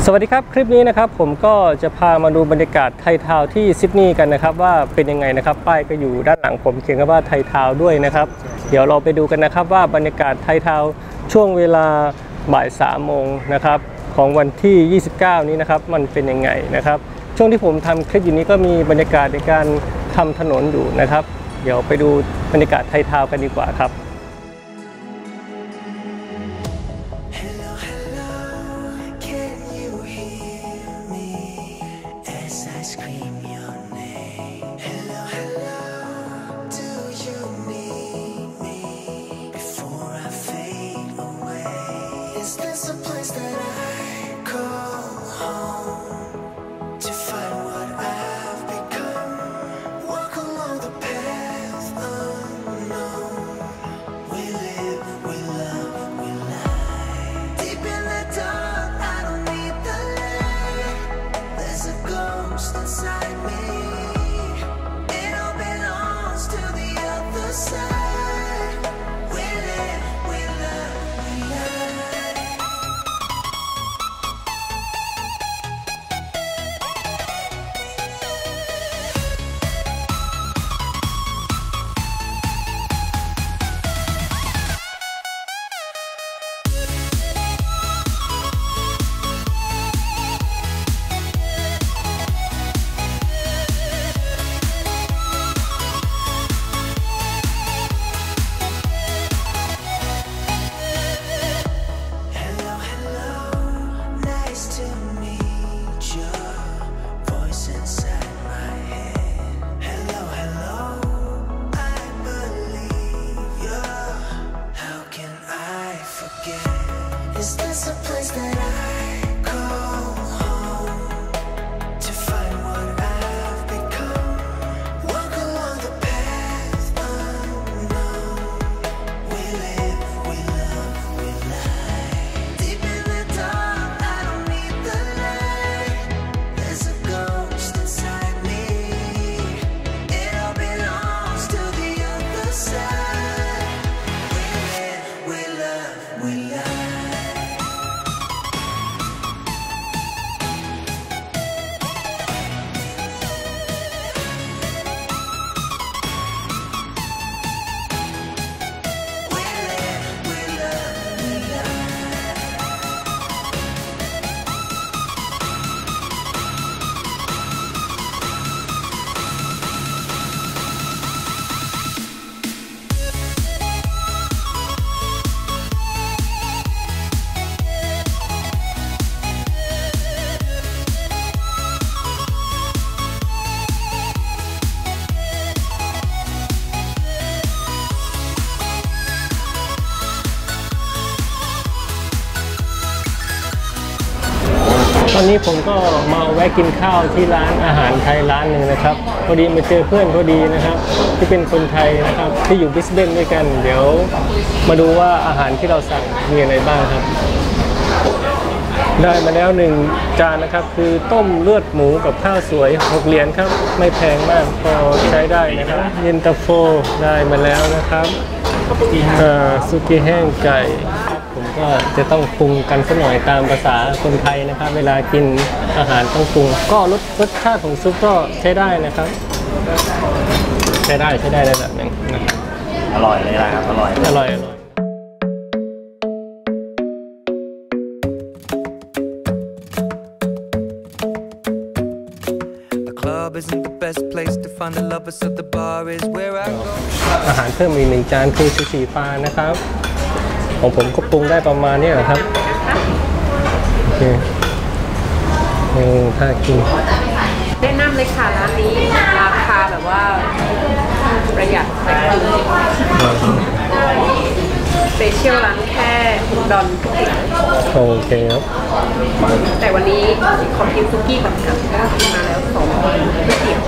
สวัสดีครับคลิปนี้นะครับผมก็จะพามาดูบรรยากาศไททาวน์ที่ซิดนีย์กันนะครับว่าเป็นยังไงนะครับป้ายก็อยู่ด้านหลังผมเขียนว่าไททาวน์ด้วยนะครับเดี๋ยวเราไปดูกันนะครับว่าบรรยากาศไททาวน์ช่วงเวลาบ่าย3 โมงนะครับของวันที่29นี้นะครับมันเป็นยังไงนะครับช่วงที่ผมทำคลิปอยู่นี้ก็มีบรรยากาศในการทำถนนอยู่นะครับเดี๋ยวไปดูบรรยากาศไททาวน์กันดีกว่าครับตอนนี้ผมก็มาแวะกินข้าวที่ร้านอาหารไทยร้านหนึ่งนะครับพอดีมาเจอเพื่อนพอดีนะครับที่เป็นคนไทยนะครับที่อยู่บริสเบนด้วยกันเดี๋ยวมาดูว่าอาหารที่เราสั่งมีอะไรบ้างครับได้มาแล้ว1 จานนะครับคือต้มเลือดหมูกับข้าวสวย6 เหรียญครับไม่แพงมากพอใช้ได้นะครับเย็นตาโฟได้มาแล้วนะครับซุกี้แห้งไก่ผมก็จะต้องปรุงกันสักหน่อยตามภาษาคนไทยนะครับเวลากินอาหารต้องปรุงก็รสชาติของซุปก็ใช้ได้นะครับใช้ได้ระดับหนึ่งนะครับอร่อยเลยนะครับอร่อยอาหารเพิ่มอีก1 จานคือซูชิปลานะครับของผมก็ปรุงได้ประมาณนี้ครับโอเคถ้ากินแนะนำเลยค่ะร้านนี้ราคาแบบว่าประหยัดแต่คุ้มสเปเชียลร้านแค่$6 โอเคครับแต่วันนี้ขอกินซุกี้ก่อนค่ะเพราะว่ากินมาแล้ว2 ก๋วยเตี๋ยว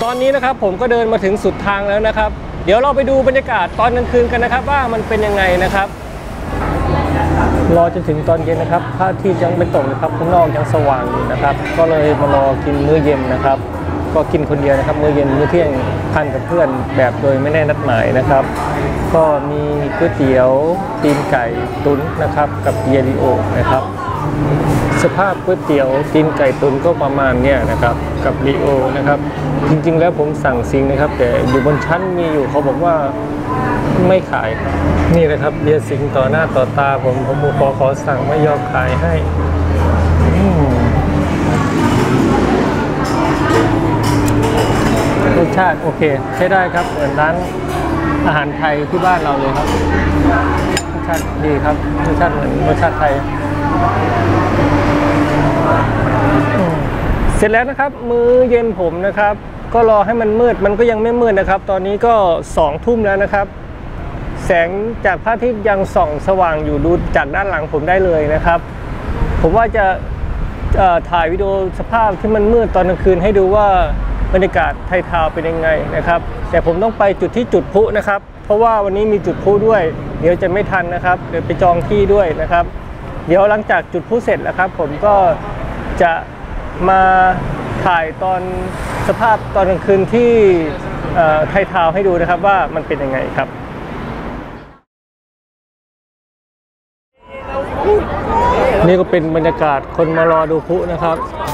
อนนี้นะครับผมก็เดินมาถึงสุดทางแล้วนะครับเดี๋ยวเราไปดูบรรยากาศตอนกลางคืนกันนะครับว่ามันเป็นยังไงนะครับรอจนถึงตอนเย็นนะครับพระอาทิตย์ยังไม่ตกเลยครับข้างนอกยังสว่างอยู่นะครับก็เลยมารอกินมื้อเย็นนะครับก็กินคนเดียวนะครับมื้อเย็นมื้อเที่ยงทานกับเพื่อนแบบโดยไม่ได้นัดหมายนะครับก็มีก๋วยเตี๋ยวตีนไก่ตุ๋นนะครับกับเยลิโอนะครับสภาพก๋วยเตี๋ยวตีนไก่ตุ๋นก็ประมาณเนี้ยนะครับกับลีโอนะครับจริงๆแล้วผมสั่งซิงนะครับแต่อยู่บนชั้นมีอยู่เขาบอกว่าไม่ขายนี่นะครับเบียร์สิงต่อหน้าต่อตาผมขอสั่งไม่ยอมขายให้รสชาติโอเคใช้ได้ครับเหมือนร้านอาหารไทยที่บ้านเราเลยครับรสชาติดีครับรสชาติเหมือนรสชาติไทยเสร็จแล้วนะครับมื้อเย็นผมนะครับก็รอให้มันมืดมันก็ยังไม่มืดนะครับตอนนี้ก็2 ทุ่มแล้วนะครับแสงจากพระอาทิตย์ยังส่องสว่างอยู่ดูจากด้านหลังผมได้เลยนะครับผมว่าจะถ่ายวิดีโอสภาพที่มันมืดตอนกลางคืนให้ดูว่าบรรยากาศไทยทาวน์เป็นยังไงนะครับแต่ผมต้องไปจุดที่จุดพลุนะครับเพราะว่าวันนี้มีจุดพลุด้วยเดี๋ยวจะไม่ทันนะครับเดี๋ยวไปจองที่ด้วยนะครับเดี๋ยวหลังจากจุดพลุเสร็จแล้วครับผมก็จะมาถ่ายตอนสภาพตอนกลางคืนที่ไทยทาวน์ให้ดูนะครับว่ามันเป็นยังไงครับนี่ก็เป็นบรรยากาศคนมารอดูพลุนะครับ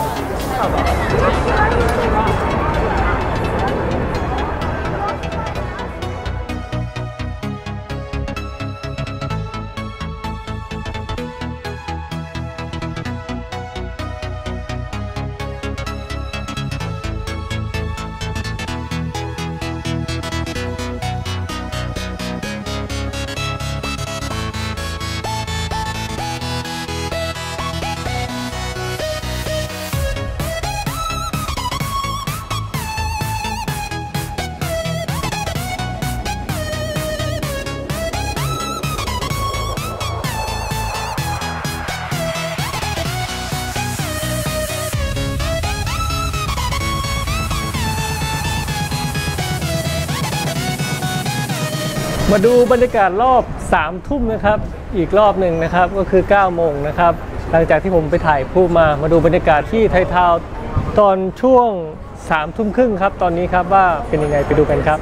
มาดูบรรยากาศรอบ3 ทุ่มนะครับอีกรอบหนึ่งนะครับก็คือ9 โมงนะครับหลังจากที่ผมไปถ่ายผู้มาดูบรรยากาศที่ไทยทาวน์ตอนช่วง3 ทุ่มครึ่งครับตอนนี้ครับว่าเป็นยังไงไปดูกันครับ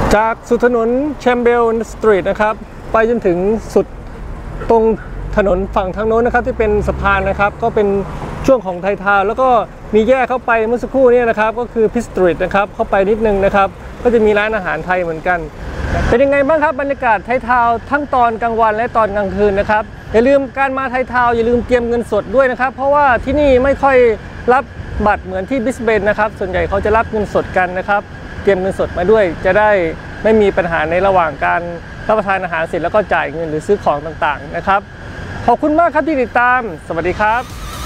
จากสุดถนนแชมเบลสตรีทนะครับไปจนถึงสุดตรงถนนฝั่งทางโน้นนะครับที่เป็นสะพานนะครับก็เป็นช่วงของไททาวน์แล้วก็มีแยกเข้าไปเมื่อสักครู่นี้นะครับก็คือพิสตรีทนะครับเข้าไปนิดนึงนะครับก็จะมีร้านอาหารไทยเหมือนกันเป็นยังไงบ้างครับบรรยากาศไททาวน์ทั้งตอนกลางวันและตอนกลางคืนนะครับอย่าลืมการมาไททาวน์อย่าลืมเตรียมเงินสดด้วยนะครับเพราะว่าที่นี่ไม่ค่อยรับบัตรเหมือนที่บิสเบนนะครับส่วนใหญ่เขาจะรับเงินสดกันนะครับเตรียมเงินสดมาด้วยจะได้ไม่มีปัญหาในระหว่างการรับประทานอาหารเสร็จแล้วก็จ่ายเงินหรือซื้อของต่างๆนะครับขอบคุณมากครับที่ติดตามสวัสดีครับ